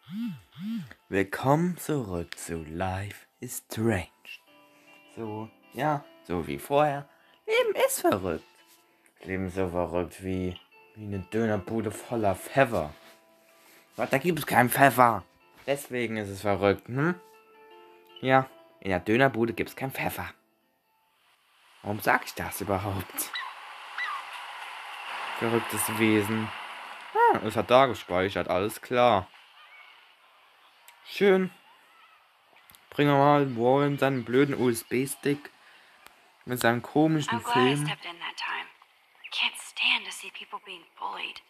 Willkommen zurück zu Life is Strange. So, ja, so wie vorher. Leben ist verrückt. Leben so verrückt wie eine Dönerbude voller Pfeffer. Aber da gibt es keinen Pfeffer. Deswegen ist es verrückt, Ja, in der Dönerbude gibt es keinen Pfeffer. Warum sag ich das überhaupt? Verrücktes Wesen. Es hat da gespeichert, alles klar. Schön. Bringen wir mal Warren seinen blöden USB-Stick mit seinem komischen I'm glad I Film. stepped in that time. Can't stand to see people being bullied.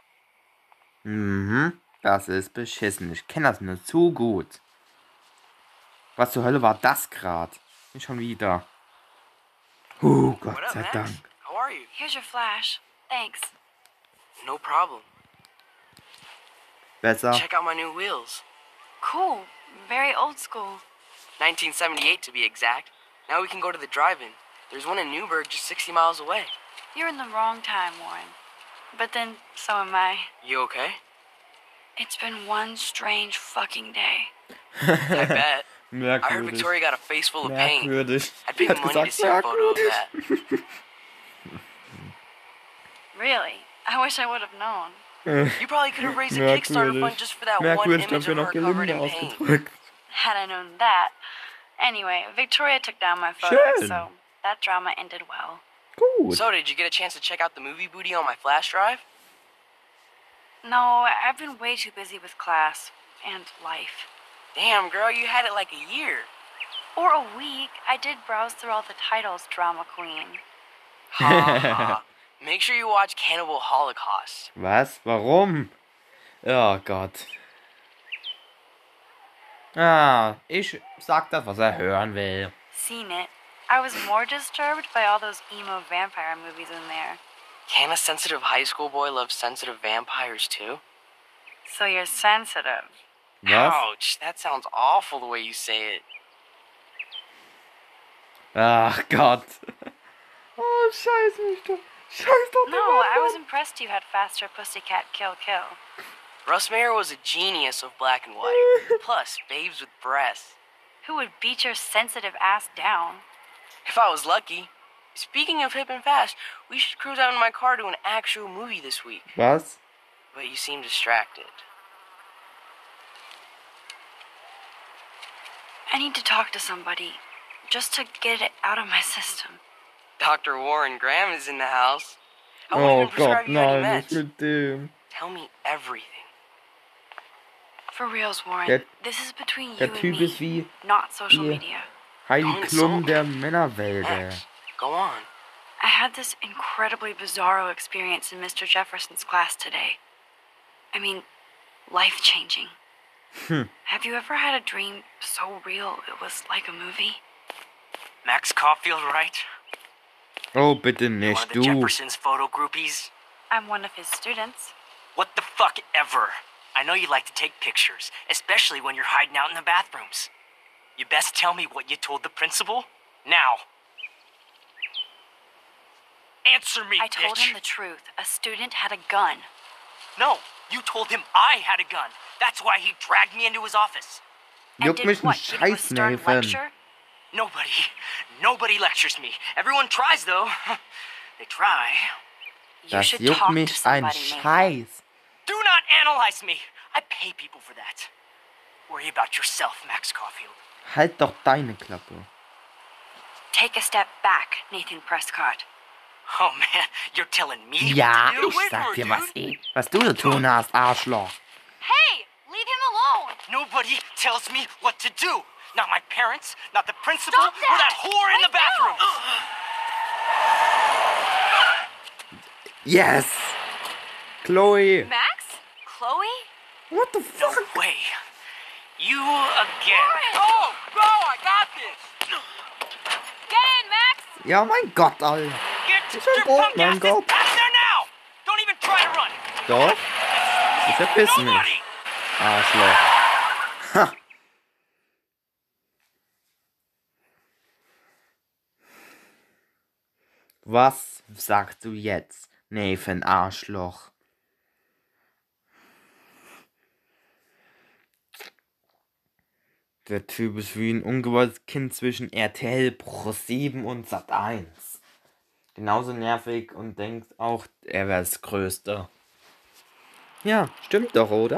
Das ist beschissen. Ich kenne das nur zu gut. Was zur Hölle war das gerade? Nicht schon wieder. Gott What up, sei Max? Dank. How are you? Here's your flash. Thanks. No problem. Besser. Check out my new wheels. Cool. Very old school. 1978 to be exact. Now we can go to the drive-in. There's one in Newburgh just 60 miles away. You're in the wrong time, Warren. But then, so am I. You okay? It's been one strange fucking day. I bet. I heard Merkwürdig. Victoria got a face full of pain. Merkwürdig. I'd pay Hat money to gesagt, see a photo of merkwürdig. that. Really? I wish I would have known. You probably could have raised a Kickstarter fund Merkwürdig. just for that one Merkwürdig, image haben wir of noch her covered gelinde in pain. ausgedrückt. Had I known that. Anyway, Victoria took down my photo, Schön. so that drama ended well. Gut. So, did you get a chance to check out the movie booty on my flash drive? No, I've been way too busy with class and life. Damn, girl, you had it like a year. Or a week. I did browse through all the titles, Drama Queen. Ha ha. Make sure you watch Cannibal Holocaust. Was? Warum? Oh Gott. Ich sag das, was hören will. Seen it. I was more disturbed by all those emo vampire movies in there. Can a sensitive high school boy love sensitive vampires too? So you're sensitive. Was? Ouch, that sounds awful the way you say it. Ach Gott. Oh, scheiß mich doch. Scheiß doch No, I was impressed you had faster Pussycat Kill Kill. Russ Meyer was a genius of black and white. Plus, babes with breasts. Who would beat your sensitive ass down? If I was lucky. Speaking of hip and fast, we should cruise out in my car to an actual movie this week. Was? But you seem distracted. I need to talk to somebody. Just to get it out of my system. Dr. Warren Graham is in the house. I won't Oh even prescribe Gott, you any nein, was meds. mit dem? Tell me everything. For reals, Warren. Der- this is between you Der and Typ me, ist wie not social die media. Heidi Don't Klum insult der me. Männerwelt. Max, go on. I had this incredibly bizarro experience in Mr. Jefferson's class today. I mean, life-changing. Have you ever had a dream so real it was like a movie? Max Caulfield, right? Oh, bitte One nicht, of the du. Jefferson's photo groupies? I'm one of his students. What the fuck ever? I know you like to take pictures, especially when you're hiding out in the bathrooms. You best tell me what you told the principal? Now. Answer me, I told bitch. him the truth. A student had a gun. No, you told him I had a gun. That's why he dragged me into his office. And Juckt did mich ein what? Give you a stern Scheißnäfen. lecture? Nobody lectures me. Everyone tries, though. They try. You Das should juckt talk to mich ein somebody, Nathan. Scheiß. Do not analyze me. I pay people for that. Worry about yourself, Max Caulfield. Halt doch deine Klappe. Take a step back, Nathan Prescott. Oh man, you're telling me Ja, what to do? ich sag dir, was du zu tun hast, Arschloch. Hey, leave him alone! Nobody tells me what to do. Not my parents, not the principal, Stop or that that! whore in the Right now! bathroom. Yes! Chloe! Max? Chloe? What the No fuck? way. You again. Oh, bro, I got this. Get in, Max! Ja, mein Gott, Alter. Get Ist ein your Boot, punk mein asses Gott. out of there now. Don't even try to run. Doch. Ich verpiss mich. Nobody. Arschloch. Ha. Was sagst du jetzt, Nathan Arschloch? Der Typ ist wie ein ungewolltes Kind zwischen RTL, Pro7 und Sat.1. Genauso nervig und denkt auch, er wäre das Größte. Ja, stimmt doch, oder?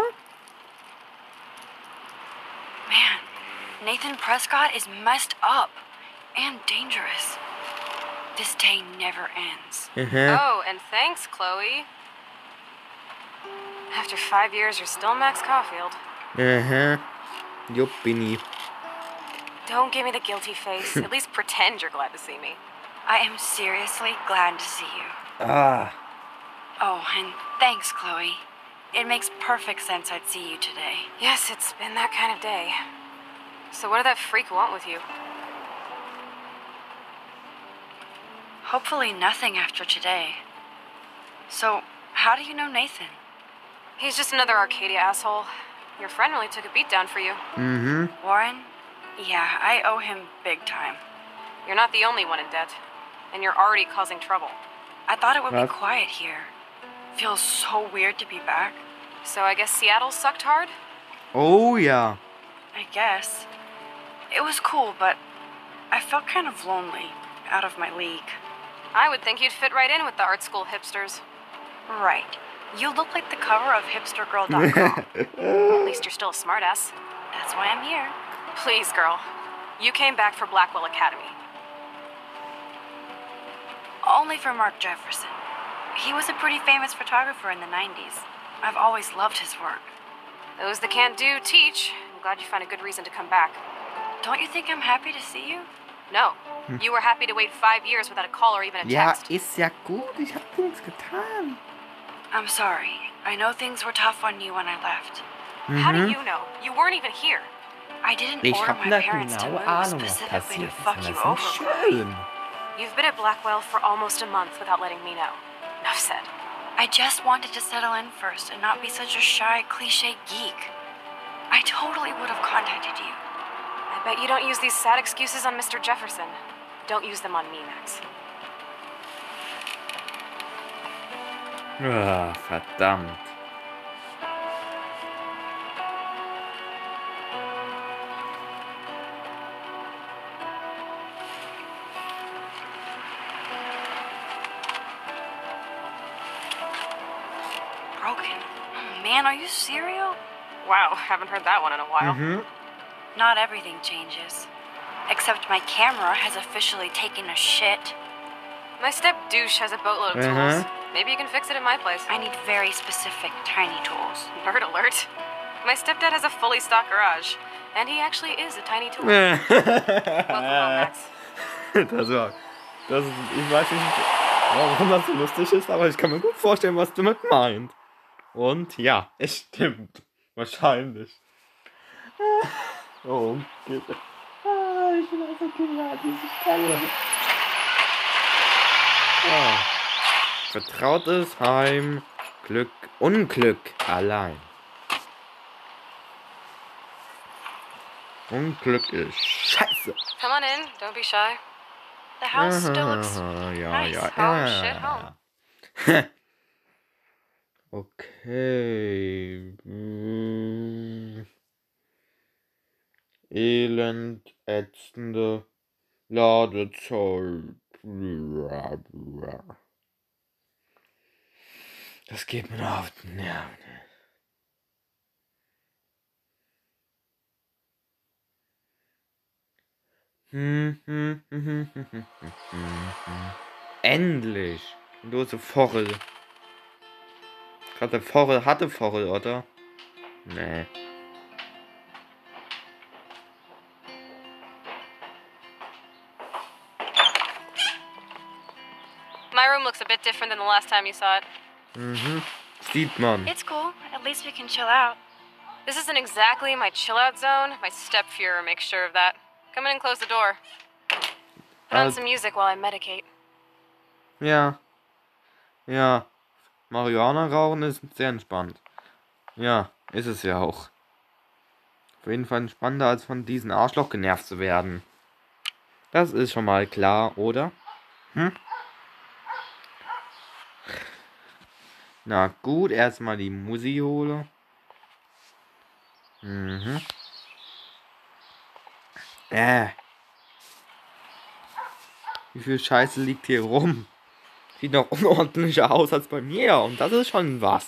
Man, Nathan Prescott is messed up and dangerous. This day never ends. Oh, and thanks, Chloe. After 5 years, you're still Max Caulfield. Juppini. Don't give me the guilty face. At least pretend you're glad to see me. I am seriously glad to see you. Ah. Oh, and thanks, Chloe. It makes perfect sense I'd see you today. Yes, it's been that kind of day. So what did that freak want with you? Hopefully nothing after today. So, how do you know Nathan? He's just another Arcadia asshole. Your friend really took a beat down for you. Warren? Yeah, I owe him big time. You're not the only one in debt. And you're already causing trouble. I thought it would be What? quiet here. Feels so weird to be back. So I guess Seattle sucked hard? Oh ja. I guess. It was cool, but I felt kind of lonely, out of my league. I would think you'd fit right in with the art school hipsters. Right. You look like the cover of hipstergirl.com. At least you're still a smartass. That's why I'm here. Please, girl. You came back for Blackwell Academy. Only for Mark Jefferson. He was a pretty famous photographer in the 90s. I've always loved his work. Those that can't do, teach. I'm glad you found a good reason to come back. Don't you think I'm happy to see you? No. You were happy to wait 5 years without a call or even a Ja, text. ist ja gut. Ich hab nichts getan. I'm sorry. I know things were tough on you when I left. How do you know? You weren't even here. I didn't Ich order hab my eine parents to genaue move Ahnung, was specifically to passiert ist. fuck Und you das over. ist Chloe. schön. You've been at Blackwell for almost a month without letting me know. Enough said. I just wanted to settle in first and not be such a shy, cliche geek. I totally would have contacted you. I bet you don't use these sad excuses on Mr. Jefferson. Don't use them on me, Max. Ah, verdammt. Broken. Oh, man, are you serial? Wow, haven't heard that one in a while. Not everything changes. Except my camera has officially taken a shit. My step douche has a boatload of tools. Maybe you can fix it at my place. I need very specific tiny tools. Nerd alert. My stepdad has a fully stocked garage. And he actually is a tiny tool. Welcome home, Max. Das war. Ich weiß nicht, warum das so lustig ist, aber ich kann mir gut vorstellen, was du damit meinst. Und ja, es stimmt. Wahrscheinlich. Oh, bitte. Ich bin also genial, diese Stelle. Vertrautes Heim, Glück, Unglück allein. Unglück ist scheiße. Come on in, don't be shy. The house still looks Ja, nice. ja, Home, shit, home. Okay. Elend, ätzende Ladezeit. Das geht mir auf den Nerven. Endlich! Lose Vogel. Gerade der Vogel hatte Vogel, oder? Nee. My room looks a bit different than the last time you saw it. Sieht man. It's cool. At least we can chill out. This isn't exactly my chill-out zone. My stepfuhrer makes sure of that. Come in and close the door. Put on some music while I medicate. Ja. Ja. Marihuana rauchen ist sehr entspannt. Ja, ist es ja auch. Auf jeden Fall entspannter, als von diesem Arschloch genervt zu werden. Das ist schon mal klar, oder? Na gut, erstmal die Musi hole. Wie viel Scheiße liegt hier rum? Sieht noch unordentlicher aus als bei mir. Und das ist schon was.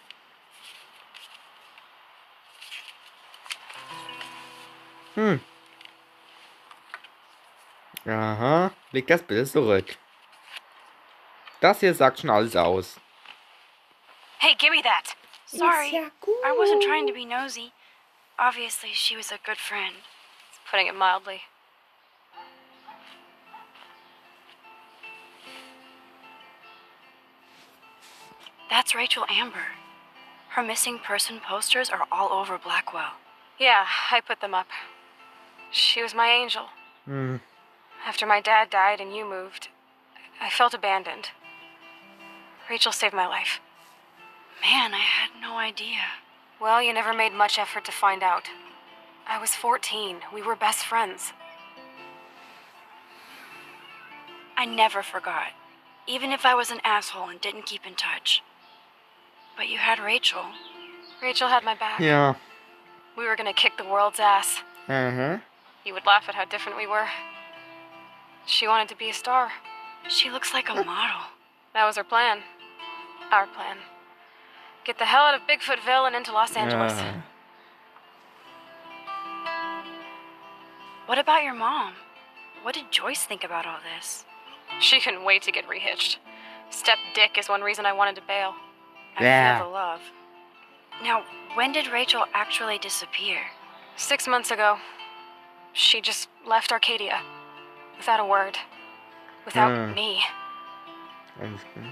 Aha. Leg das bitte zurück. Das hier sagt schon alles aus. Hey, give me that. Sorry, I wasn't trying to be nosy. Obviously, she was a good friend. It's putting it mildly. That's Rachel Amber. Her missing person posters are all over Blackwell. Yeah, I put them up. She was my angel. After my dad died and you moved, I felt abandoned. Rachel saved my life. Man, I had no idea. Well, you never made much effort to find out. I was 14. We were best friends. I never forgot, even if I was an asshole and didn't keep in touch. But you had Rachel. Rachel had my back. Ja. We were gonna kick the world's ass. Aha. You would laugh at how different we were. She wanted to be a star. She looks like a model. That was her plan. Our plan. Get the hell out of Bigfootville and into Los Angeles. What about your mom? What did Joyce think about all this? She couldn't wait to get rehitched. Step Dick is one reason I wanted to bail. I feel the love. Now, when did Rachel actually disappear? 6 months ago. She just left Arcadia. Without a word. Without me. Alles klar.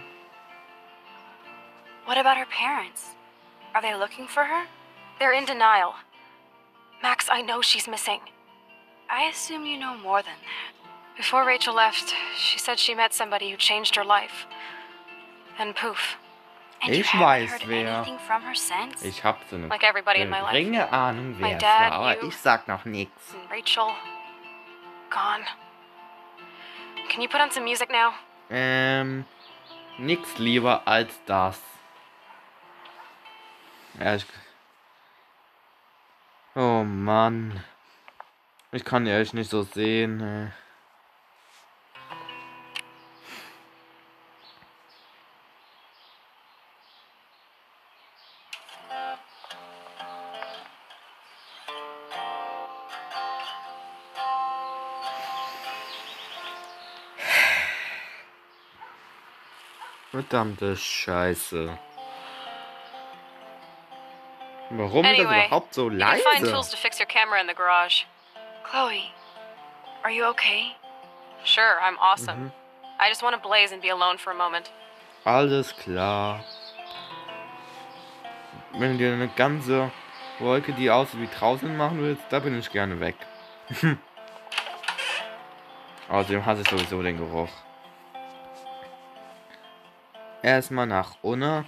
What about her parents? Are they looking for her? They're in denial. Max, I know she's missing. I assume you know more than that. Before Rachel left, she said she met somebody who changed her life. And poof. And you Ich haven't weiß, heard wer. anything from her since? Ich hab so eine Like everybody in my life. geringe Ahnung, My wer es dad, war, aber you. ich sag noch nichts. And Rachel. Gone. Can you put on some music now? Nix lieber als das. Ja, oh Mann. Ich kann die echt nicht so sehen. Verdammte Scheiße. Warum ist das Anyway, überhaupt so you can find leise? tools to fix your camera in the garage. Chloe, are you okay? Sure, I'm awesome. I just want to blaze and be alone for a moment. Alles klar. Wenn du dir eine ganze Wolke, die aussieht wie draußen machen willst, da bin ich gerne weg. Außerdem hasse ich sowieso den Geruch. Erstmal nach unten.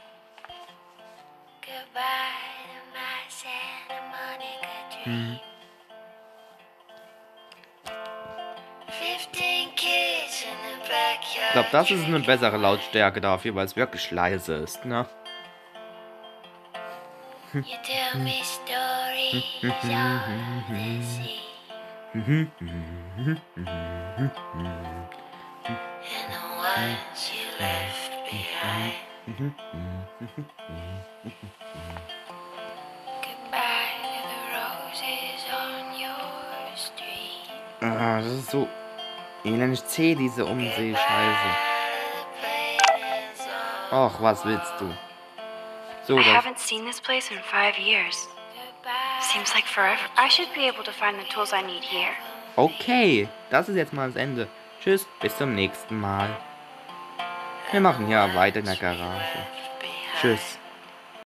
Ich glaube, das ist eine bessere Lautstärke dafür, weil es wirklich leise ist, ne? You tell me stories of the sea. And the ones you left behind. Goodbye to the roses on your street. Ah, das ist so elendig zäh, diese Umsehscheiße. Och, was willst du? So, I das... haven't seen this place in 5 years. Seems like forever. I should be able to find the tools I need here. Okay, das ist jetzt mal das Ende. Tschüss, bis zum nächsten Mal. Wir machen hier weiter in der Garage. Tschüss.